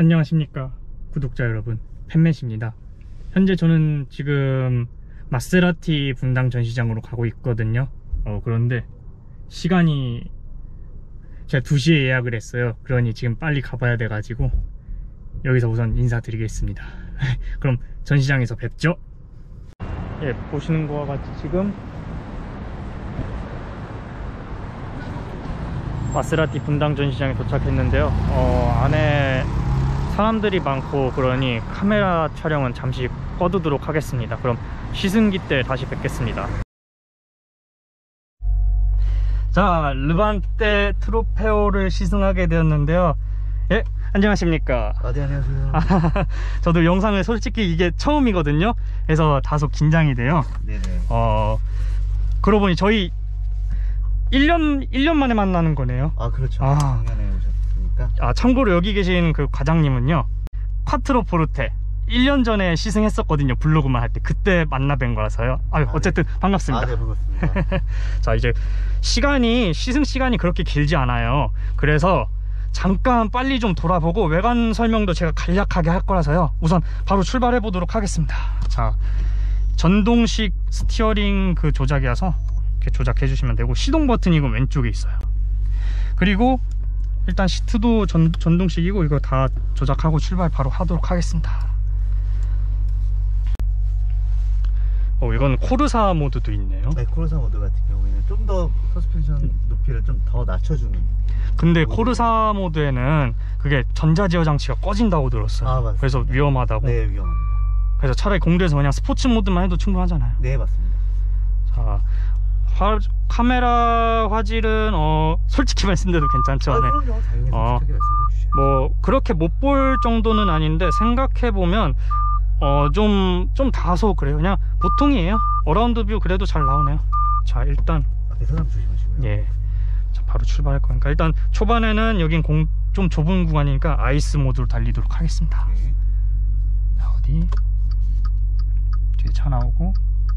안녕하십니까 구독자 여러분, 팬맷입니다. 현재 저는 지금 마세라티 분당 전시장으로 가고 있거든요. 그런데 시간이 제가 2시에 예약을 했어요. 그러니 지금 빨리 가봐야 돼가지고 여기서 우선 인사드리겠습니다. 그럼 전시장에서 뵙죠. 예, 보시는 거와 같이 지금 마세라티 분당 전시장에 도착했는데요. 안에 사람들이 많고 그러니 카메라 촬영은 잠시 꺼두도록 하겠습니다. 그럼 시승기 때 다시 뵙겠습니다. 자, 르반떼 트로페오를 시승하게 되었는데요. 예, 안녕하십니까. 네, 안녕하세요. 저도 영상을 솔직히 이게 처음이거든요. 그래서 다소 긴장이 돼요. 네네. 그러고 보니 저희 1년 만에 만나는 거네요. 아, 그렇죠. 아. 작년에 오셨으니까. 참고로 여기 계신 그 과장님은요, 콰트로 포르테 1년 전에 시승했었거든요. 블로그만 할 때. 그때 만나 뵌 거라서요. 어쨌든 네. 반갑습니다. 네, 반갑습니다. 자, 이제 시승 시간이 그렇게 길지 않아요. 그래서 잠깐 빨리 좀 돌아보고 외관 설명도 제가 간략하게 할 거라서요. 우선 바로 출발해 보도록 하겠습니다. 자, 전동식 스티어링 그 조작이라서 이렇게 조작해 주시면 되고, 시동 버튼이 이거 왼쪽에 있어요. 그리고 일단 시트도 전동식이고, 이거 다 조작하고 출발 바로 하도록 하겠습니다. 이건 코르사 모드도 있네요. 네, 코르사 모드 같은 경우에는 좀 더 서스펜션 높이를 좀 더 낮춰주는. 근데 코르사 모드에는 그게 전자제어 장치가 꺼진다고 들었어요. 맞습니다. 그래서 위험하다고. 네, 위험합니다. 그래서 차라리 공도에서 그냥 스포츠 모드만 해도 충분하잖아요. 네, 맞습니다. 자, 카메라 화질은 솔직히 말씀드려도 괜찮죠. 네. 그럼요. 당연히 솔직하게 말씀해 주셔요. 뭐 그렇게 못 볼 정도는 아닌데, 생각해보면 좀 다소 그래요. 그냥 보통이에요. 어라운드 뷰 그래도 잘 나오네요. 자, 일단 앞에 사람 조심하시고요. 예, 자, 바로 출발할 거니까 일단 초반에는 여긴 좀 좁은 구간이니까 아이스 모드로 달리도록 하겠습니다. 네. 자, 어디 뒤에 차 나오고,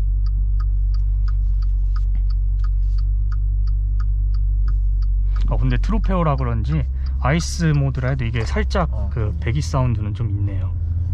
근데 트로페오라 그런지 아이스 모드라 해도 이게 살짝 그 배기 사운드는 좀 있네요.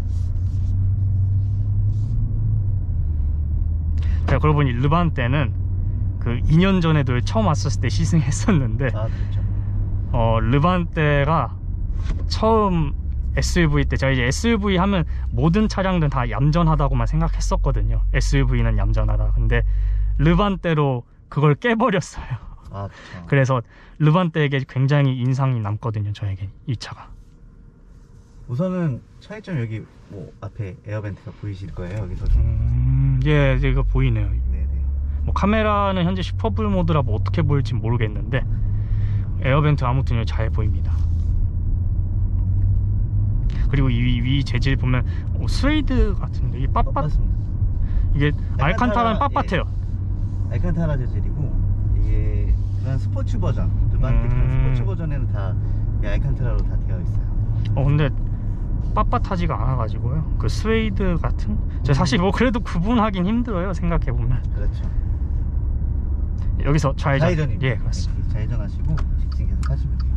제가 그러고 보니 르반떼는 그 2년 전에도 처음 왔었을 때 시승했었는데, 그렇죠. 르반떼가 처음 SUV 때, 제가 이제 SUV 하면 모든 차량들은 다 얌전하다고만 생각했었거든요. SUV는 얌전하다. 근데 르반떼로 그걸 깨버렸어요. 그렇죠. 그래서 르반떼에게 굉장히 인상이 남거든요, 저에게 이 차가. 우선은 차이점, 여기 뭐 앞에 에어벤트가 보이실 거예요. 여기서 예, 이거 보이네요. 네네. 뭐 카메라는 현재 슈퍼블 모드라 뭐 어떻게 보일지 모르겠는데, 에어벤트 아무튼 잘 보입니다. 그리고 위 재질 보면 스웨이드 같은데, 이 맞습니다. 이게 알칸타라는 빳빳해요. 예. 알칸타라 재질이고, 이게 그런 스포츠 버전, 르반떼 스포츠 버전에는 다 알칸타라로 다 되어 있어요. 근데 빳빳하지가 않아가지고요. 그 스웨이드 같은, 제가 사실 뭐 그래도 구분하긴 힘들어요, 생각해보면. 그렇죠. 여기서 좌회전입니다. 예, 그렇습니다. 좌회전하시고 직진 계속 하시면 돼요.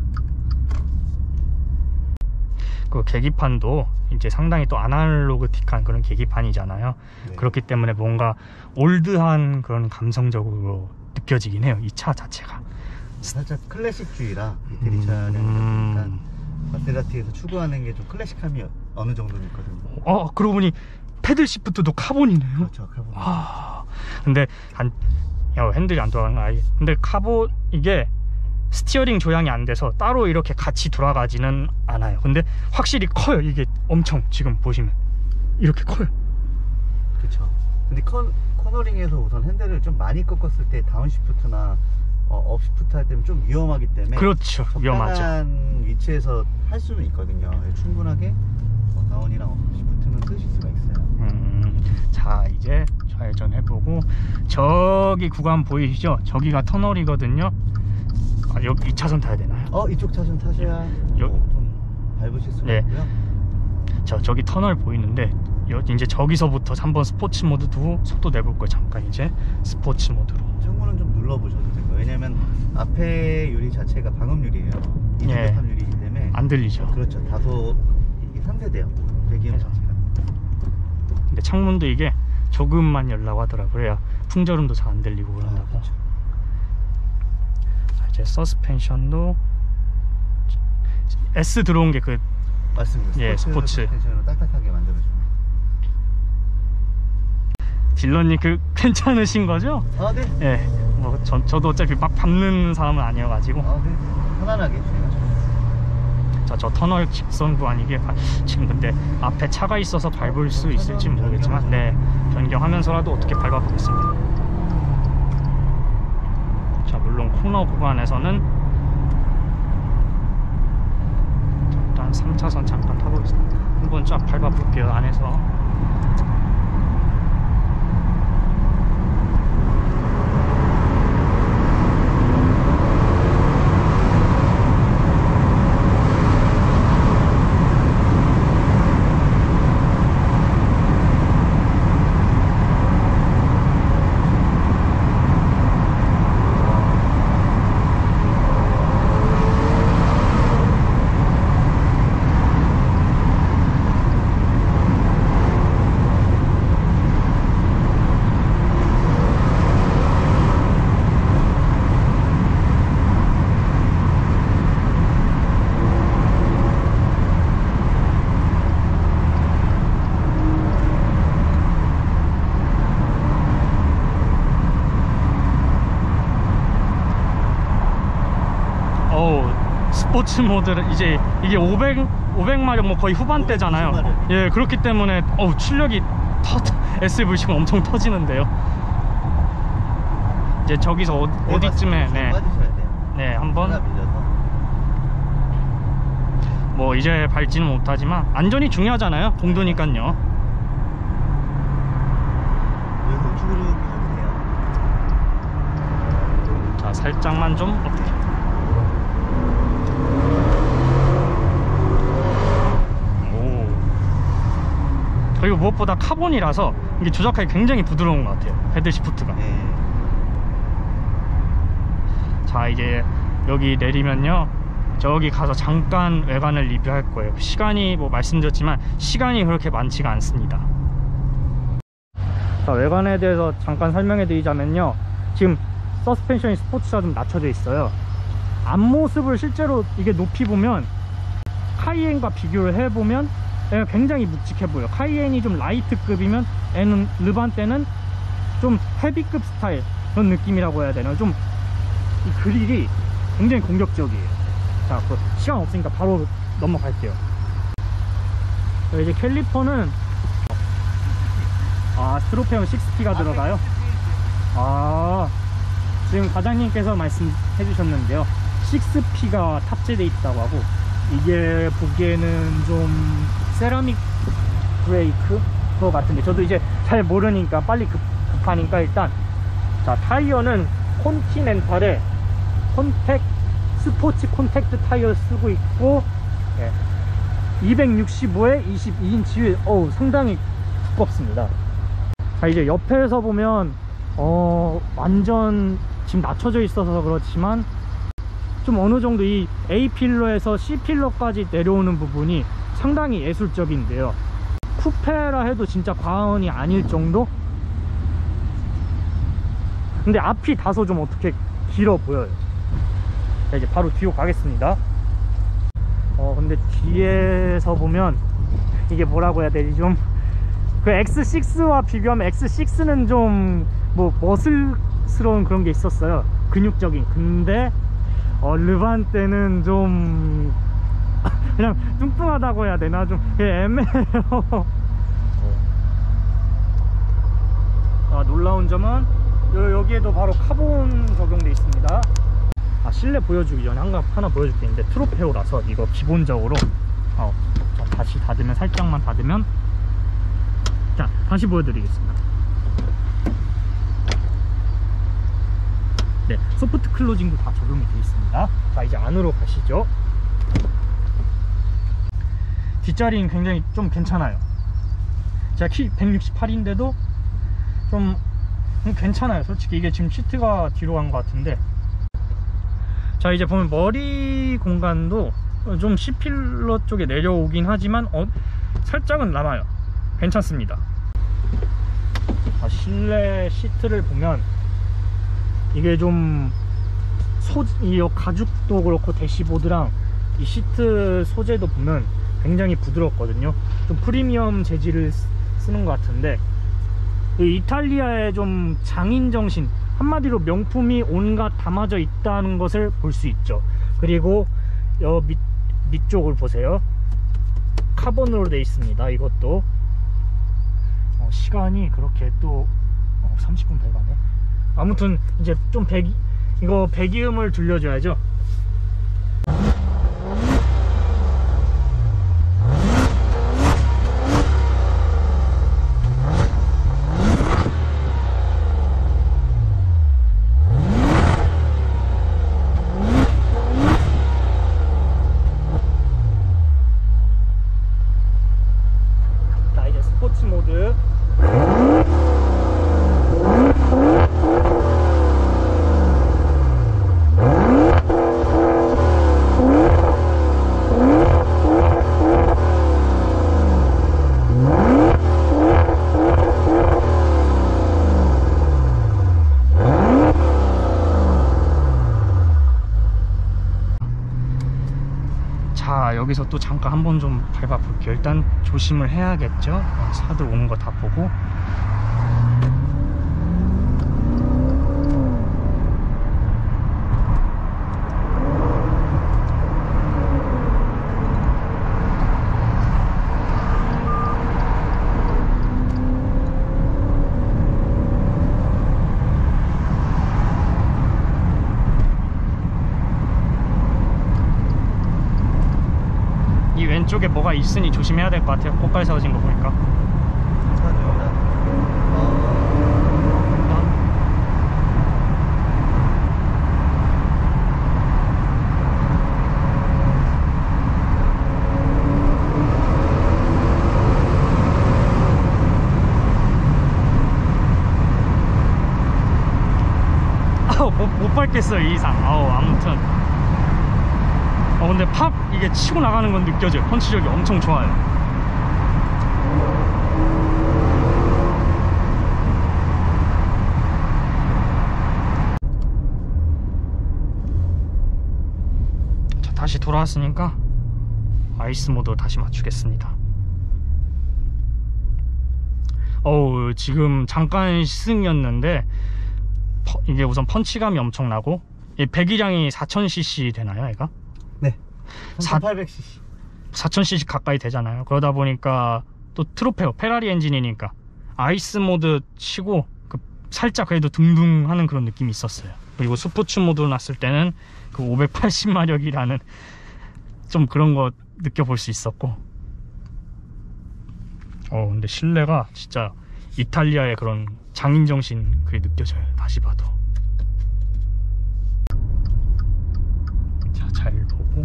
그 계기판도 이제 상당히 또 아날로그틱한 그런 계기판이잖아요. 네. 그렇기 때문에 뭔가 올드한 그런 감성적으로 느껴지긴 해요, 이 차 자체가. 살짝 클래식주의라 이태리 차량이니까 마세라티에서 추구하는 게 좀 클래식함이 어느 정도는 있거든요. 그러고 보니 패들 시프트도 카본이네요. 그렇죠, 카본. 근데 핸들이 안 돌아가는 거 아니에요. 근데 이게 스티어링 조향이 안 돼서 따로 이렇게 같이 돌아가지는 않아요. 근데 확실히 커요. 이게 엄청, 지금 보시면 이렇게 커요. 그렇죠. 근데 코너링에서 우선 핸들을 좀 많이 꺾었을 때 다운시프트나 업시프트 할 때는 좀 위험하기 때문에, 그렇죠, 위험하죠. 적당한 위치에서 할 수는 있거든요. 충분하게 다운이랑 업시프트는 쓰실 수가 있어요. 자, 이제 좌회전 해보고, 저기 구간 보이시죠? 저기가 터널이거든요. 여기 2차선 타야 되나요? 이쪽 차선 타셔야 좀 밟으실 수가 네. 있고요. 자, 저기 터널 보이는데, 이제 저기서부터 한번 스포츠 모드 두고 속도 내볼 거예요. 잠깐 이제 스포츠 모드로. 창문은 좀 눌러보셔도 되고, 왜냐면 앞에 유리 자체가 방음유리예요. 이중격함 유리이기 때문에 안 들리죠. 그렇죠. 다소 이 상세돼요. 배기음 그래서. 자체가. 근데 창문도 이게 조금만 열라고 하더라고요. 그래야 풍절음도 잘 안 들리고 그런다고. 그렇죠. 자, 이제 서스펜션도 S 들어온 게 그 맞습니다. 예, 스포츠. 텐션으로 딱딱하게 만들어줍니다. 딜러님 그 괜찮으신 거죠? 아, 네. 예. 뭐 저도 어차피 막 밟는 사람은 아니어가지고. 아, 네. 편안하게 주행하시면. 자, 저 터널 직선 구간이게 지금 근데 앞에 차가 있어서 밟을 수 있을지 모르겠지만 네, 변경하면서라도 어떻게 밟아보겠습니다. 자, 물론 코너 구간에서는 일단 3차선 잠깐 타보겠습니다. 한번 쫙 밟아볼게요. 안에서. 스포츠 모드를 이제 이게 500마력 뭐 거의 후반대잖아요. 520마력. 예, 그렇기 때문에 출력이 SVC가 엄청 터지는데요. 이제 저기서 어디쯤에 네, 빠지셔야 돼요. 네, 한번 하나 밀려서. 뭐 이제 밟지는 못하지만 안전이 중요하잖아요. 공도니까요. 여기서 우측으로 밀어도 돼요. 자, 살짝만 좀 어떻게. 그리고 무엇보다 카본이라서 이게 조작하기 굉장히 부드러운 것 같아요. 패들 시프트가. 네. 자, 이제 여기 내리면요, 저기 가서 잠깐 외관을 리뷰할 거예요. 시간이 뭐 말씀드렸지만 시간이 그렇게 많지가 않습니다. 자, 외관에 대해서 잠깐 설명해 드리자면요, 지금 서스펜션이 스포츠가 좀 낮춰져 있어요. 앞모습을 실제로 이게 높이 보면 카이엔과 비교를 해보면 얘가 굉장히 묵직해 보여. 카이엔이 좀 라이트급이면 얘는 르반떼는 좀 헤비급 스타일 그런 느낌이라고 해야 되나. 좀 이 그릴이 굉장히 공격적이에요. 자, 시간 없으니까 바로 넘어갈게요. 자, 이제 캘리퍼는 스트로페온 6P가 들어가요. 지금 과장님께서 말씀해 주셨는데요, 6P가 탑재되어 있다고 하고, 이게 보기에는 좀 세라믹 브레이크 것 같은데 저도 이제 잘 모르니까 빨리 급하니까 일단, 자, 타이어는 콘티넨탈의 스포츠 콘택트 타이어를 쓰고 있고, 265에 22인치 휠. 상당히 두껍습니다. 자, 이제 옆에서 보면 완전 지금 낮춰져 있어서 그렇지만 좀 어느 정도 이 A필러에서 C필러까지 내려오는 부분이 상당히 예술적인데요, 쿠페라 해도 진짜 과언이 아닐 정도? 근데 앞이 다소 좀 어떻게 길어 보여요. 자, 이제 바로 뒤로 가겠습니다. 근데 뒤에서 보면 이게 뭐라고 해야 되지, 좀 그 X6와 비교하면 X6는 좀 뭐 머슬스러운 그런 게 있었어요, 근육적인. 근데 르반떼는 좀 그냥 뚱뚱하다고 해야 되나, 좀 애매해요. 놀라운 점은 여기에도 바로 카본 적용돼 있습니다. 실내 보여주기 전에 하나 보여줄 게 있는데, 트로페오라서 이거 기본적으로 다시 닫으면, 살짝만 닫으면, 자, 다시 보여드리겠습니다. 네, 소프트 클로징도 다 적용이 되어 있습니다. 자, 이제 안으로 가시죠. 뒷자리는 굉장히 좀 괜찮아요. 제가 키 168인데도 좀 괜찮아요. 솔직히 이게 지금 시트가 뒤로 간 것 같은데. 자, 이제 보면 머리 공간도 좀 C필러 쪽에 내려오긴 하지만 살짝은 남아요. 괜찮습니다. 실내 시트를 보면 이게 좀 이 가죽도 그렇고 대시보드랑 이 시트 소재도 보면 굉장히 부드럽거든요. 좀 프리미엄 재질을 쓰는 것 같은데, 이 이탈리아의 좀 장인정신, 한마디로 명품이 온갖 담아져 있다는 것을 볼 수 있죠. 그리고 밑쪽을 보세요. 카본으로 되어 있습니다. 이것도 시간이 그렇게 또 30분 더 가네. 아무튼 이제 좀 이거 배기음을 들려줘야죠. 자, 이제 스포츠 모드. 자, 여기서 또 잠깐 한번 좀 밟아 볼게요. 일단 조심을 해야겠죠. 차들 오는 거 다 보고. 이 왼쪽에 뭐가 있으니 조심해야 될 것 같아요. 꽃갈 세워진 거 보니까. 못 밟겠어요, 이 이상. 아무튼 근데 팍 이게 치고 나가는 건 느껴져요. 펀치력이 엄청 좋아요. 자, 다시 돌아왔으니까 아이스 모드 다시 맞추겠습니다. 지금 잠깐 시승이었는데 이게 우선 펀치감이 엄청나고, 배기량이 4000cc 되나요, 얘가? 네, 4800cc 4000cc 가까이 되잖아요. 그러다 보니까 또 트로페오 페라리 엔진이니까 아이스 모드 치고 살짝 그래도 둥둥 하는 그런 느낌이 있었어요. 그리고 스포츠 모드로 놨을 때는 그 580마력이라는 좀 그런 거 느껴볼 수 있었고, 근데 실내가 진짜 이탈리아의 그런 장인정신 그게 느껴져요. 다시 봐도. 자, 잘 보고.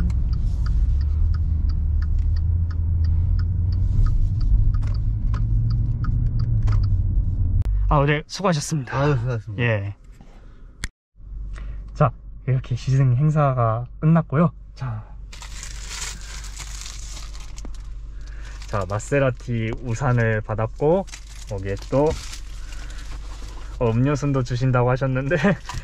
네, 수고하셨습니다. 수고하셨습니다. 예. 자, 이렇게 시승 행사가 끝났고요. 자, 마세라티 우산을 받았고, 거기에 또 음료수도 주신다고 하셨는데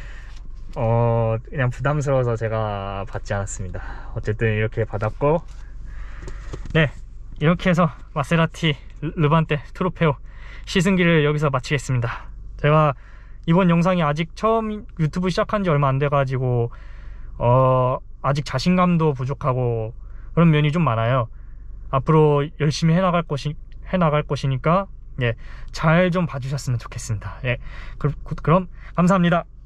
그냥 부담스러워서 제가 받지 않았습니다. 어쨌든 이렇게 받았고, 네, 이렇게 해서 마세라티 르반테 트로페오 시승기를 여기서 마치겠습니다. 제가 이번 영상이 아직 처음 유튜브 시작한 지 얼마 안 돼 가지고 아직 자신감도 부족하고 그런 면이 좀 많아요. 앞으로 열심히 해나갈 것이니까 잘 좀 봐주셨으면 좋겠습니다. 예, 그럼 감사합니다.